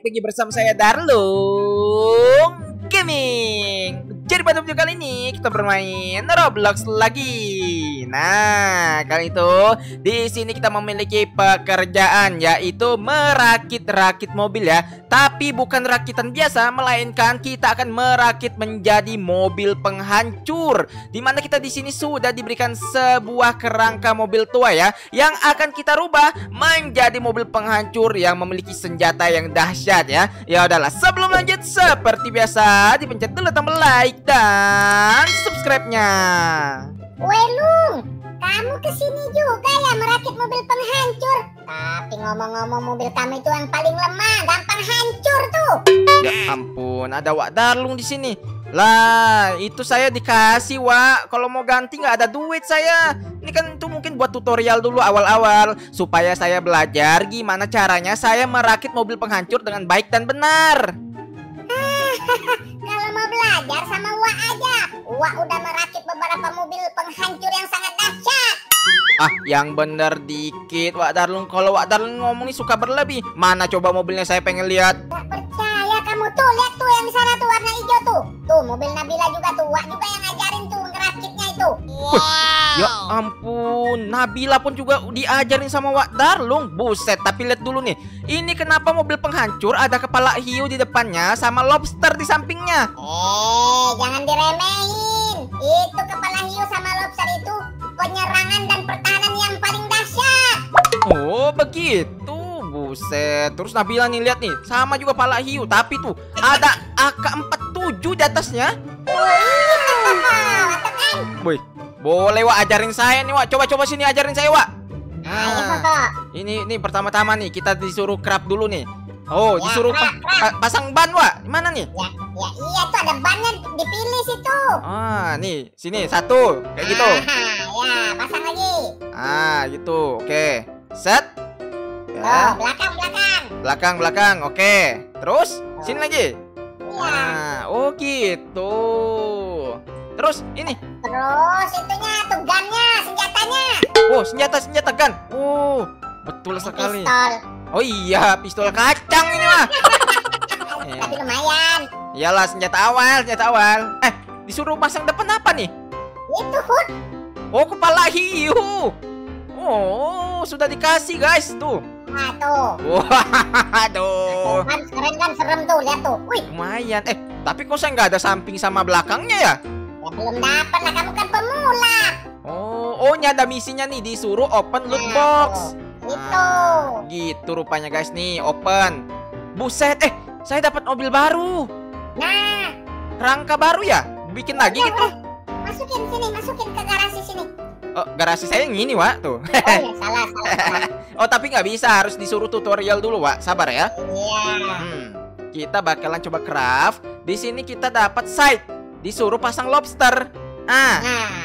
lagi bersama saya Darlung Gaming. Jadi pada video kali ini kita bermain Roblox lagi. Nah, kali itu di sini kita memiliki pekerjaan yaitu merakit-rakit mobil ya. Tapi bukan rakitan biasa, melainkan kita akan merakit menjadi mobil penghancur. Dimana kita di sini sudah diberikan sebuah kerangka mobil tua ya, yang akan kita rubah menjadi mobil penghancur yang memiliki senjata yang dahsyat ya. Ya udahlah, sebelum lanjut seperti biasa dipencet dulu tombol like dan subscribe-nya. Lung, kamu kesini juga ya merakit mobil penghancur. Tapi ngomong-ngomong, mobil kamu itu yang paling lemah, gampang hancur tuh. Ya ampun, ada Wak Darlung di sini. Lah, itu saya dikasih, Wak. Kalau mau ganti nggak ada duit saya. Ini kan itu mungkin buat tutorial dulu awal-awal supaya saya belajar gimana caranya saya merakit mobil penghancur dengan baik dan benar. Kalau mau belajar sama Wak aja. Wak udah merakit beberapa mobil penghancur yang sangat dahsyat. Ah, yang bener dikit, Wak Darlung. Kalau Wak Darlung ngomong nih suka berlebih. Mana coba mobilnya, saya pengen lihat. Gak percaya kamu tuh, lihat tuh yang di sana tuh warna hijau tuh. Tuh mobil Nabila juga tuh, Wak juga yang ngajarin tuh ngerakitnya itu. Ya ampun, Nabila pun juga diajarin sama Wak Darlung. Buset, tapi lihat dulu nih. Ini kenapa mobil penghancur ada kepala hiu di depannya sama lobster di sampingnya? Jangan diremehin. Itu kepala hiu sama lobster itu penyerangan dan pertahanan yang paling dahsyat. Oh, begitu. Buset. Terus Nabila nih lihat nih, sama juga kepala hiu, tapi tuh ada AK-47 di atasnya. Mantap kan? Woi, boleh Wak ajarin saya nih, Wak. Coba sini ajarin saya, Wak. Ini pertama-tama nih kita disuruh craft dulu nih. Oh, Ya, disuruh pasang ban, Wak. Mana nih? Ya iya tuh ada bannya dipilih situ. Ah, nih, sini satu, kayak gitu. Ya, pasang lagi. Ah, gitu. Oke. Set. Tuh, Ya. belakang. Oke. Terus sini lagi. Iya. Ah, oh gitu. Terus ini. Terus itunya tuh gunnya, senjatanya. Oh, senjata gun. Oh, betul sekali. Pistol. Oh iya, pistol kacang ini mah. Tapi lumayan. Iyalah, senjata awal. Disuruh pasang depan apa nih? Itu hood. Oh, kepala hiu. Oh, sudah dikasih guys tuh. Nah tuh. Waduh. Keren kan, serem tuh, lihat tuh. Wih, Lumayan. Tapi kok saya nggak ada samping sama belakangnya ya? ya belum dapat lah, kamu kan pemula. Oh, ini ada misinya nih, disuruh open loot box. Itu. Gitu rupanya guys nih, open. Buset, saya dapat mobil baru. Nah, Rangka baru ya? Bikin lagi gitu. masukin ke garasi sini. Oh, garasi saya yang ini, Wak, tuh. Oh ya, salah. Oh, tapi nggak bisa, harus disuruh tutorial dulu, Wak. Sabar ya. Iya. Kita bakalan coba craft. Di sini kita dapat site. Disuruh pasang lobster. Nah,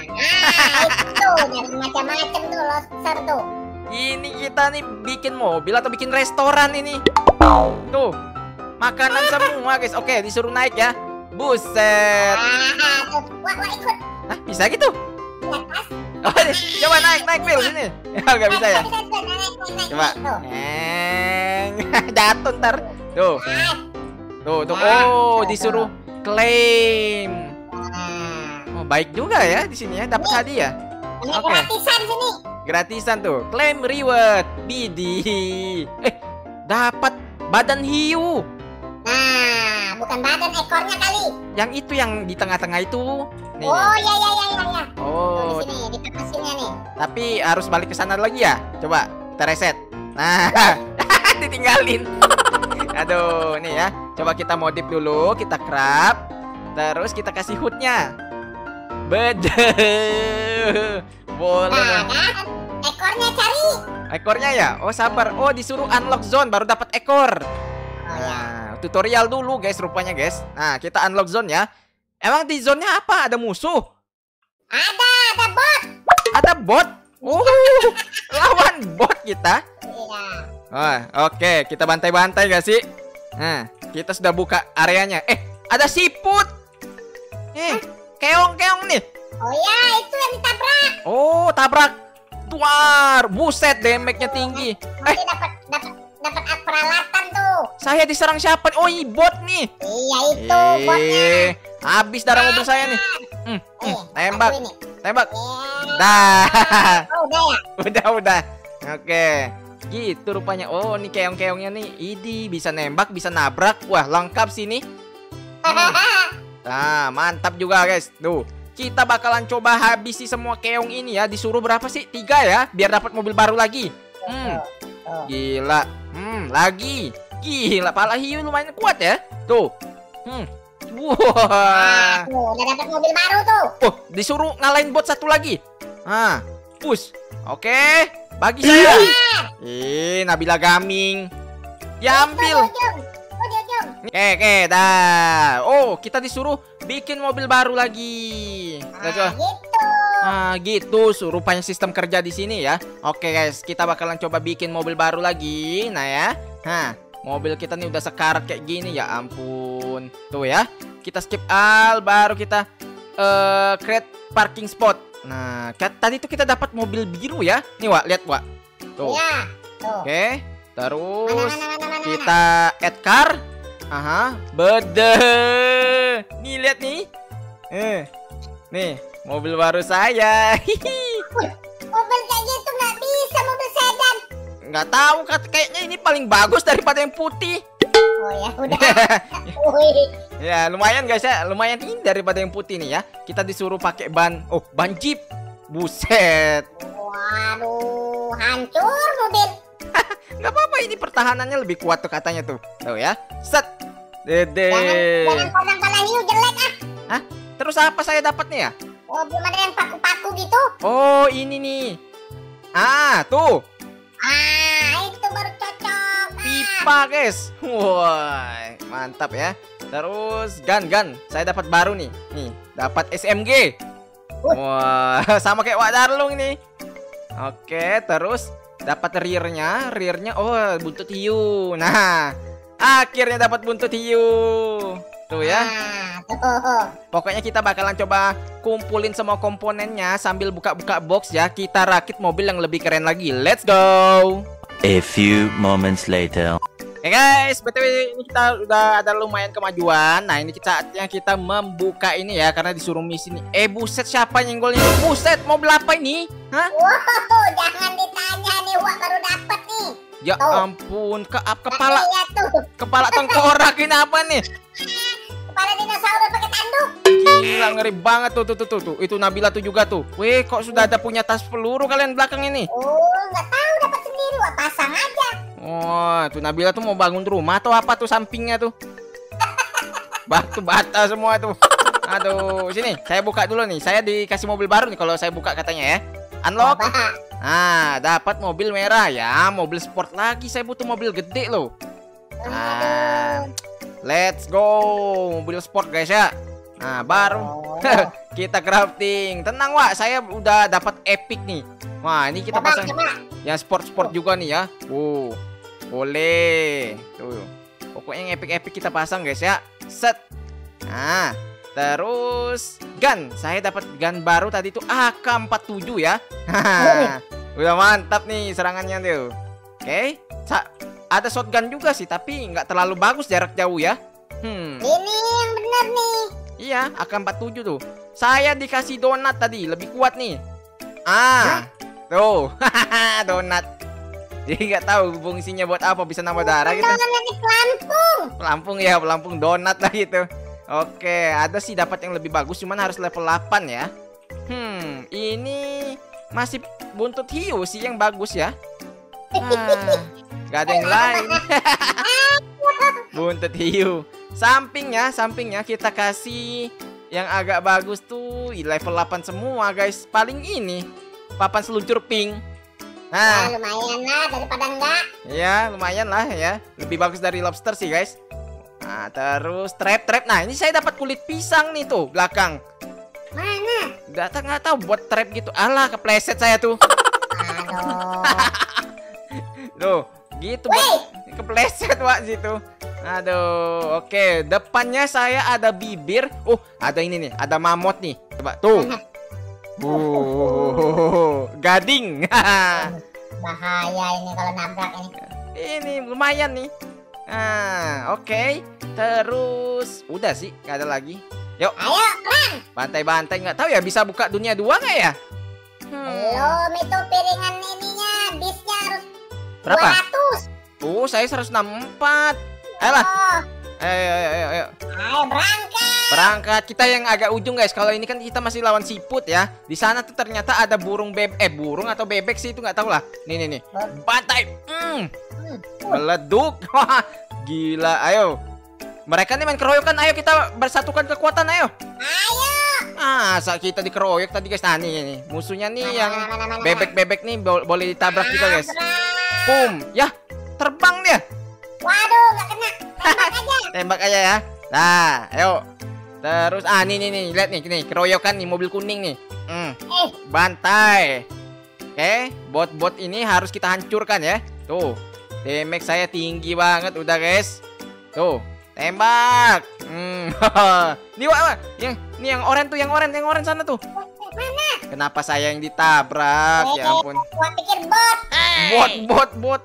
itu nyari macam-macam tuh lobster tuh. Ini kita nih bikin mobil atau bikin restoran ini. Tuh, makanan semua guys. Oke, disuruh naik ya. Buset. Tuh, wah ikut. Hah, bisa gitu? Di atas. Oh, coba naik Phil sini. Nggak bisa ya. Naik, Coba. tuh. Jatuh ntar. Tuh. Oh, disuruh claim. Oh, baik juga ya di sini ya, dapat hadiah. Ini Oke. gratisan sini. Gratisan tuh, claim reward. Bidi. Dapat badan hiu. Nah, bukan badan, ekornya kali. Yang itu yang di tengah-tengah itu. Nih. Oh ya. Oh, Tuh, di sini, di tengah nih. tapi harus balik ke sana lagi ya. Coba kita reset. Nah, ditinggalin. Aduh, nih ya. Coba kita modif dulu, kita craft. Terus kita kasih hoodnya. Bede. Boleh. Nah, kan? Ekornya cari. Ekornya ya? Oh, sabar. Oh, disuruh unlock zone baru dapat ekor. Oh ya. Nah, tutorial dulu guys rupanya guys. Nah, kita unlock zone ya. Emang di zone-nya apa? Ada musuh? Ada bot. Ada bot? Oh, lawan bot kita. Iya. Oh, oke, kita bantai-bantai gak sih? Nah, kita sudah buka areanya. Ada siput. Keong-keong nih. Oh ya, itu yang ditabrak. Oh, tabrak. Tuar, buset, damage-nya tinggi. Nanti dapat peralatan tuh. Saya diserang siapa? Oh, ini bot nih. Iya itu botnya. Habis darah mobil saya nih. Tembak. Aku ini. Tembak. Ya. Dah. Oh, udah ya. Udah. Oke. Gitu rupanya. Oh, nih keong-keongnya nih. Idi bisa nembak, bisa nabrak. Wah, lengkap sini. Nah, mantap juga guys. Tuh, kita bakalan coba habisi semua keong ini ya. Disuruh berapa sih? 3 ya, biar dapat mobil baru lagi. Gila. Lagi. Gila, pala hiu lumayan kuat ya. Tuh. Wah. Udah dapat mobil baru tuh. Oh, disuruh ngalahin bot satu lagi. Push. Oke, bagi saya. Nabila Gaming. Ya ambil. Oke, dah. Oh, kita disuruh bikin mobil baru lagi. Gitu. Rupanya sistem kerja di sini ya. Oke guys, kita bakalan coba bikin mobil baru lagi. Nah ya. Mobil kita nih udah sekarat kayak gini ya ampun. Tuh ya. Kita skip all, baru kita create parking spot. Nah, tadi tuh kita dapat mobil biru ya. Nih, Wak, lihat, Wak. Tuh. Iya, tuh. Oke. Terus kita add car. Bede. Nih, lihat nih. Nih, mobil baru saya. Mobil kayak gitu nggak bisa, mobil sedan. Nggak tahu, kayaknya ini paling bagus daripada yang putih. Oh ya, udah. Ya, lumayan guys ya. Lumayan ini daripada yang putih nih ya. Kita disuruh pakai ban. Oh, ban Jeep. Buset. Waduh, hancur mobil. Nggak apa-apa, ini pertahanannya lebih kuat tuh katanya tuh. Tuh ya. Set. Dede. Jangan pasang pala hiu jelek ah. Terus apa saya dapat nih ya? Oh, belum ada yang paku-paku gitu. Oh, ini nih. Tuh. Itu baru cocok. Pipa, guys. Wah, mantap ya. Terus gun. Saya dapat baru nih. Nih, dapat SMG. Wah, sama kayak Wak Darlung ini. Oke, terus dapat rearnya. Oh, buntut hiu. Nah, akhirnya dapat buntut hiu. Tuh ya. Pokoknya kita bakalan coba kumpulin semua komponennya sambil buka-buka box ya. Kita rakit mobil yang lebih keren lagi. Let's go. A few moments later. Guys, BTW ini kita udah ada lumayan kemajuan. Nah, ini saatnya kita membuka ini ya, karena disuruh misi nih. Buset, siapa nyenggol ini? Buset, mobil apa ini? Hah? Wow, jangan ditanya nih, Wak baru dapat nih. Ya ampun, kepala Kepala tengkorak ini apa nih? Kepala dinosaurus pakai tanduk. Gila, ngeri banget tuh. Itu Nabila tuh juga tuh. Weh, kok sudah ada punya tas peluru kalian belakang ini? Oh, nggak tahu, dapat sendiri, Wak, pasang aja. Oh, tuh Nabila tuh mau bangun rumah atau apa tuh sampingnya tuh? Batu bata semua tuh. Aduh, sini saya buka dulu nih. Saya dikasih mobil baru nih kalau saya buka katanya ya. Unlock. Nah, dapat mobil merah ya, mobil sport lagi. Saya butuh mobil gede loh. Nah, let's go, mobil sport guys ya. Nah, baru kita crafting. Tenang, Wak, saya udah dapat epic nih. Wah, ini kita pasang yang sport juga nih ya. Boleh. Tuh. Pokoknya yang epic kita pasang guys ya. Set. Nah, terus gun. Saya dapat gun baru tadi tuh AK-47 ya. Udah mantap nih serangannya tuh. Oke. Ada shotgun juga sih, tapi nggak terlalu bagus jarak jauh ya. Ini yang benar nih. Iya, AK-47 tuh. Saya dikasih donat tadi, lebih kuat nih. Tuh. Donat. Jadi nggak tahu fungsinya buat apa, bisa nambah darah gitu. Pelampung donat lah gitu. Oke, ada sih dapat yang lebih bagus, cuman harus level 8 ya. Ini masih buntut hiu sih yang bagus ya. Gak ada yang lain. Buntut hiu. Sampingnya kita kasih yang agak bagus tuh level 8 semua guys. Paling ini papan seluncur pink. Nah, lumayan lah daripada enggak. Ya, lumayan lah ya. Lebih bagus dari lobster sih guys. Nah, terus trap. Nah, ini saya dapat kulit pisang nih tuh belakang. Mana? Nggak tahu buat trap gitu. Alah, kepleset saya tuh. Tuh, gitu. Kepleset Wak situ. Aduh, oke. Depannya saya ada bibir. Ada ini nih, ada mamut nih. Coba tuh. Gading. Bahaya ini kalau nabrak ini. Ini lumayan nih. Oke. Terus udah sih, nggak ada lagi. Yuk, Ayo, perang. bantai-bantai. Nggak tahu ya bisa buka dunia 2 nggak ya? Belum itu piringan ininya, disnya harus Berapa? 200. Saya 164. Ayolah. Oh, Ayo. ayo berangkat. Berangkat. Kita yang agak ujung guys. Kalau ini kan kita masih lawan siput ya. Di sana tuh ternyata ada burung burung atau bebek sih itu nggak tahu lah. Nih. Bantai. Meleduk. Gila. Ayo. Mereka nih main keroyokan. Ayo kita bersatukan kekuatan. Ayo. Saat kita dikeroyok tadi guys. Nah nih. Musuhnya nih yang Mana. bebek-bebek nih boleh ditabrak juga guys. Boom. Yah. Terbang dia. Waduh, nggak kena. Tembak aja. Tembak aja ya. Nah, ayo. Terus nih, lihat nih, keroyokan nih mobil kuning nih. Bantai. Oke, bot-bot ini harus kita hancurkan ya. Tuh. Damage saya tinggi banget udah, guys. Tuh, tembak. Nih, Wak. Yang orange tuh, yang orange sana tuh. Mana? Kenapa saya yang ditabrak? Ya ampun. Gua pikir bot. Bot.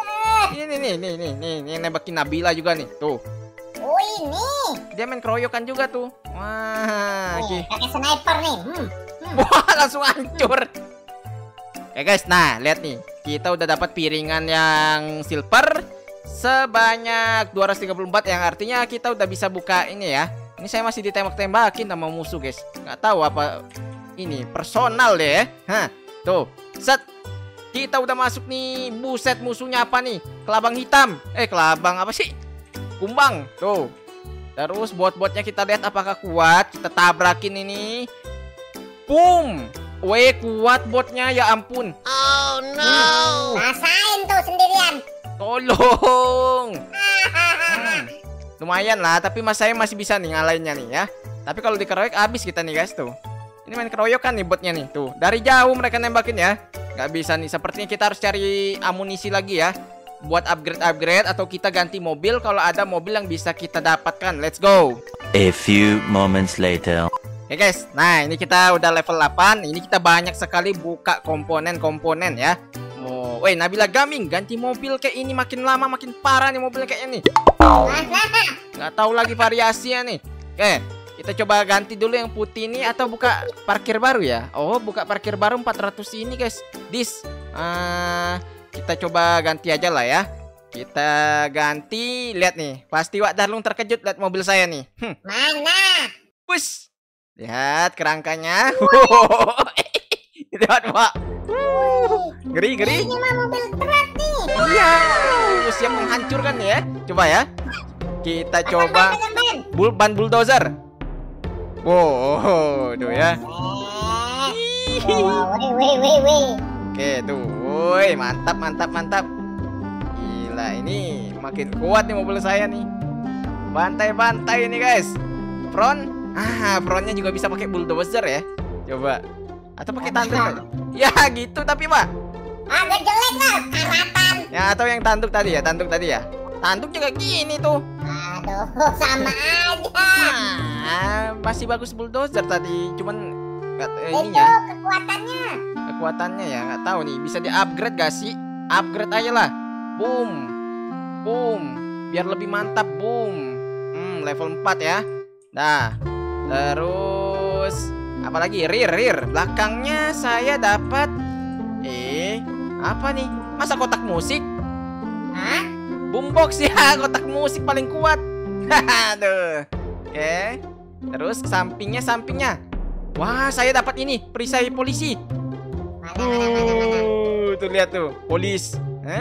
Ini nembakin Nabila juga nih. Tuh. Oh ini. Dia main keroyokan juga tuh. Wah, Pakai sniper nih. Wah, langsung hancur. Oke guys, nah lihat nih. Kita udah dapat piringan yang silver sebanyak 234 yang artinya kita udah bisa buka ini ya. Ini saya masih ditembak-tembakin sama musuh guys. Nggak tahu apa ini personal deh ya. Tuh, set. Kita udah masuk nih. Buset, musuhnya apa nih? Kelabang hitam. Kelabang apa sih? Kumbang. Tuh. Terus bot-botnya kita lihat apakah kuat. Kita tabrakin ini. Boom. Kuat botnya, ya ampun. Oh no. Rasain tuh sendirian. Tolong. Lumayan lah, tapi saya masih bisa nih ngalahinnya nih ya. Tapi kalau dikeroyok habis kita nih guys tuh. Ini main keroyokan nih botnya nih. Tuh, dari jauh mereka nembakin ya. Gak bisa nih, sepertinya kita harus cari amunisi lagi ya. Buat upgrade atau kita ganti mobil kalau ada mobil yang bisa kita dapatkan. Let's go. A few moments later. Oke guys, nah ini kita udah level 8. Ini kita banyak sekali buka komponen-komponen ya. Nabila Gaming ganti mobil kayak ini makin lama makin parah nih mobilnya kayaknya nih. Nggak tahu lagi variasinya nih. Oke, kita coba ganti dulu yang putih ini atau buka parkir baru ya. Oh, buka parkir baru 400 ini guys. Kita coba ganti aja lah ya. Kita ganti, lihat nih. Pasti Wak Darlung terkejut lihat mobil saya nih. Mana? Push. Lihat kerangkanya. Lihat Wak. Ngeri. Ini mah mobil berat nih. Iya. Siap menghancurkan ya. Coba ya. Kita coba ban bulldozer. Wow, tuh ya. Wih. Oke, tuh. Woi, mantap. Gila, ini makin kuat nih mobil saya nih. Bantai ini, guys. Frontnya juga bisa pakai bulldozer ya. Coba. Atau pakai tanduk aja. Ya, gitu tapi, Pak. Agak jelek lah, karatan. Ya, atau yang tanduk tadi ya. Tanduk juga gini tuh. Aduh, sama aja. Masih bagus bulldozer tadi, cuman Itu ininya. kekuatannya Ya, nggak tahu nih. Bisa di-upgrade gak sih? Upgrade aja lah. Boom. Biar lebih mantap. Boom. Level 4 ya. Nah, terus apalagi rear. Belakangnya saya dapat apa nih? Masa kotak musik? Hah? Boombox ya, kotak musik paling kuat. Aduh. Oke. Terus sampingnya. Wah, saya dapat ini, perisai polisi. Mana. Tuh lihat tuh, polis.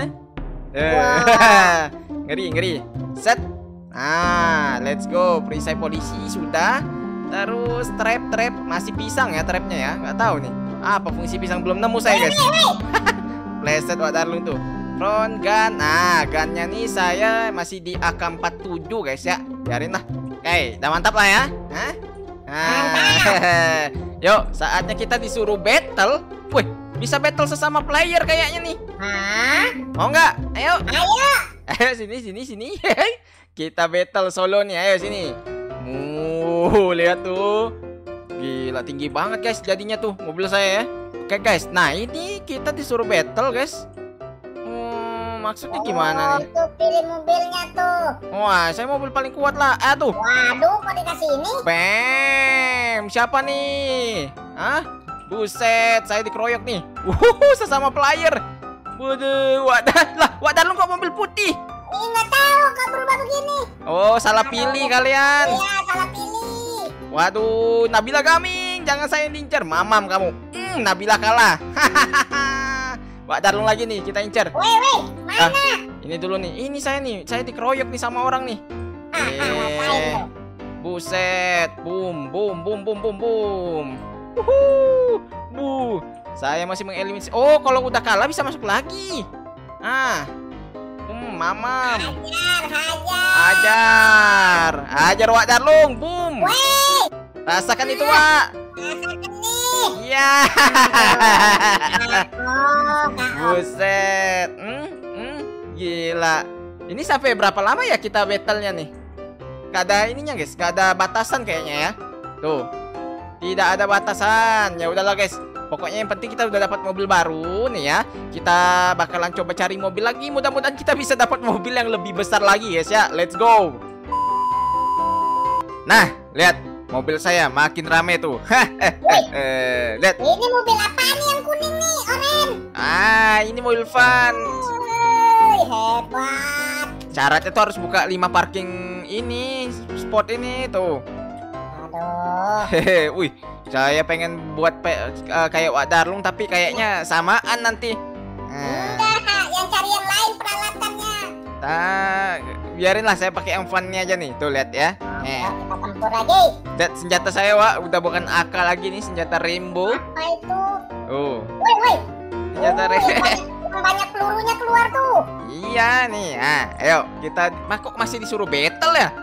Wah. Ngeri. Set. Let's go. Perisai polisi sudah. Terus trap masih pisang ya trapnya ya. Nggak tahu nih. Apa fungsi pisang belum nemu saya guys. Pleset Wak Darlung tuh. Front gun. Nah, gunnya nih saya masih di AK-47 guys ya. Biarin lah. Oke, udah mantap lah ya. Yuk, saatnya kita disuruh battle. Wih, bisa battle sesama player kayaknya nih. Hah? Mau nggak? Ayo. Ayo. Sini. Kita battle solo nih. Ayo sini. Lihat tuh. Gila, tinggi banget guys jadinya tuh mobil saya ya. Oke guys, nah ini kita disuruh battle guys. Maksudnya gimana nih? Tuh pilih mobilnya tuh. Wah, saya mobil paling kuat lah. Aduh. Waduh, kok dikasih ini? Bam. Siapa nih? Hah? Buset, saya dikeroyok nih. Sesama player. Waduh, Wak Darlung kok mobil putih? Ih, nggak tahu kok berubah begini. Oh, salah pilih kalian. Iya, salah pilih. Waduh, Nabila Gaming, jangan saya diincar. Mamam kamu. Nabila kalah. Wak Darlung lagi nih, kita incer. Weh, mana? Ini dulu nih. Ini saya dikeroyok nih sama orang nih. Ngapain lo? Buset. Boom. Saya masih mengeliminasi. Oh, kalau udah kalah bisa masuk lagi. Mamam. Hajar Wak Darlung. Boom. Weh, Rasakan itu, Wak. rasakan nih. Iya. Oh, Buset. Gila. Ini sampai berapa lama ya kita battle-nya nih? Gak ada ininya, guys. Gak ada batasan kayaknya ya. Tuh. Tidak ada batasan. Ya udahlah, guys. Pokoknya yang penting kita udah dapat mobil baru nih ya. Kita bakalan coba cari mobil lagi. Mudah-mudahan kita bisa dapat mobil yang lebih besar lagi, guys ya. Let's go. Nah, lihat mobil saya makin rame tuh. Lihat. ini mobil apa nih yang kuning nih, oren? Ini mobil van. Hebat. Syaratnya tuh harus buka 5 parking ini, spot ini tuh. Aduh. Hehe, wih, saya pengen buat kayak Wak Darlung tapi kayaknya samaan nanti. Enggak, yang cari yang lain peralatannya. Biarinlah saya pakai yang fun-nya aja nih. Tuh lihat ya. Ayo, kita tempur lagi. Lihat senjata saya, Wak, udah bukan AK lagi nih, senjata rainbow. Apa itu? Oh. Senjata rainbow. Banyak pelurunya keluar tuh. Iya nih. Ayo kita kok masih disuruh battle ya?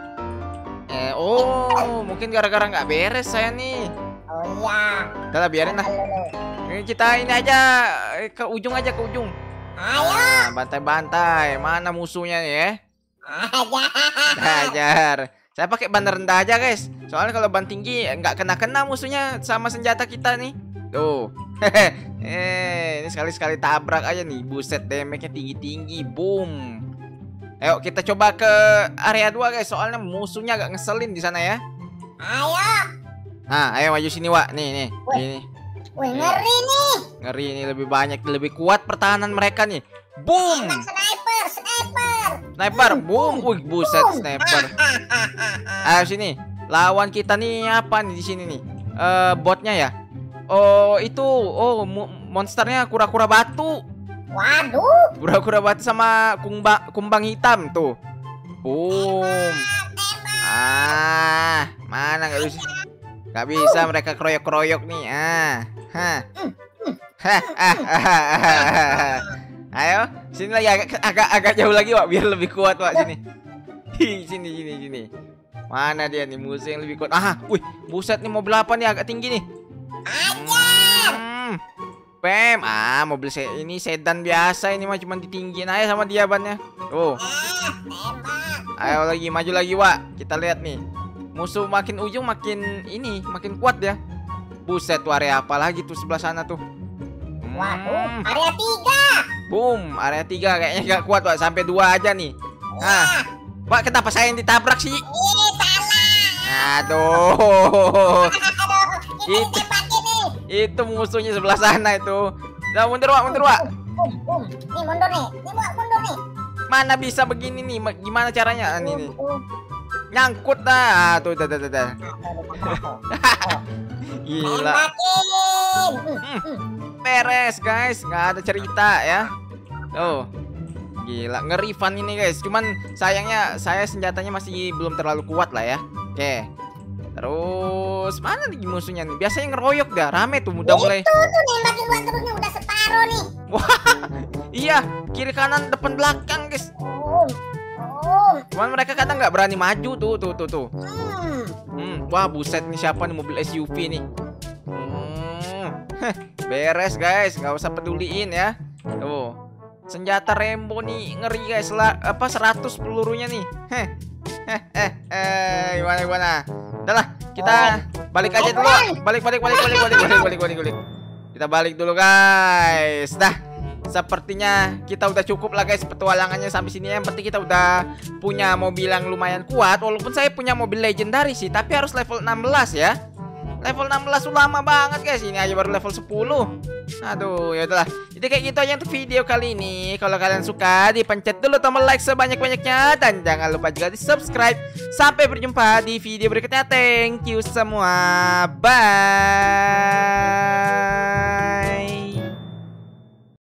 Mungkin gara-gara nggak beres saya nih. Oh iya. Udah lah, biarin lah. Kita ini aja ke ujung aja, ke ujung. Ayo. Bantai-bantai. Mana musuhnya nih ya? Ajar. Hajar. Saya pakai ban rendah aja, guys. Soalnya kalau ban tinggi nggak kena musuhnya sama senjata kita nih. Tuh. Ini sekali-sekali tabrak aja nih. Buset, damage-nya tinggi-tinggi. Boom. Ayo kita coba ke area 2, guys. Soalnya musuhnya agak ngeselin di sana ya. Ayo. Ayo maju sini, Wak. Nih. Ini. Wih, ngeri nih. Ngeri ini, lebih banyak, lebih kuat pertahanan mereka nih. Boom. Sniper. Boom. Wih, buset, sniper. Ayo sini. Lawan kita nih apa nih di sini nih? Botnya ya. Oh, itu. Oh, monsternya kura-kura batu. Waduh. Kura-kura batu sama kumbang hitam tuh. Boom. Mana nggak bisa? Nggak bisa, mereka keroyok-keroyok nih. Ayo, sini lagi agak jauh lagi, Wak, biar lebih kuat, Wak, sini. Sini. Mana dia nih musuh yang lebih kuat? Wih, buset nih, mobil apa nih agak tinggi nih? Pem, mobil ini sedan biasa, ini mah cuma ditinggiin aja sama dia bannya. Tuh. Ayo lagi, maju lagi, Wak. Kita lihat nih. Musuh makin ujung makin kuat ya. Buset, tuh area apa lagi tuh sebelah sana tuh. Waduh, area 3. Boom, area 3 kayaknya gak kuat, Wak. Sampai 2 aja nih. Wak, kenapa saya yang ditabrak sih? Salah. Aduh. Ini Itu musuhnya sebelah sana itu. Nah, mundur, Wak. Nih mundur nih. Mundur nih. Mana bisa begini nih? Gimana caranya? Nih. Nyangkut dah. Tuh. Gila. Beres, guys. Nggak ada cerita ya. Tuh. Gila, ngeri fun ini, guys. Cuman sayangnya saya senjatanya masih belum terlalu kuat lah ya. Oke. Terus mana nih musuhnya nih? Biasanya ngeroyok dah, rame tuh, udah mulai. Itu tuh nembakin gua terusnya udah separuh nih. Wah, iya, kiri kanan depan belakang, guys. Cuman mereka kadang nggak berani maju tuh. Wah, buset nih, siapa nih mobil SUV nih? Beres, guys, nggak usah peduliin ya. Tuh, senjata rainbow nih ngeri, guys. 100 pelurunya nih. Gimana? Udah lah, kita balik aja dulu. Balik. Kita balik dulu, guys. Dah, sepertinya kita udah cukup lah guys petualangannya sampai sini. Yang penting kita udah punya mobil yang lumayan kuat. Walaupun saya punya mobil legendary sih, tapi harus level 16 ya. Level 16 tuh lama banget guys. Ini aja baru level 10. Aduh, ya udahlah. Jadi kayak gitu aja untuk video kali ini. Kalau kalian suka, dipencet dulu tombol like sebanyak-banyaknya. Dan jangan lupa juga di subscribe. Sampai berjumpa di video berikutnya. Thank you semua. Bye.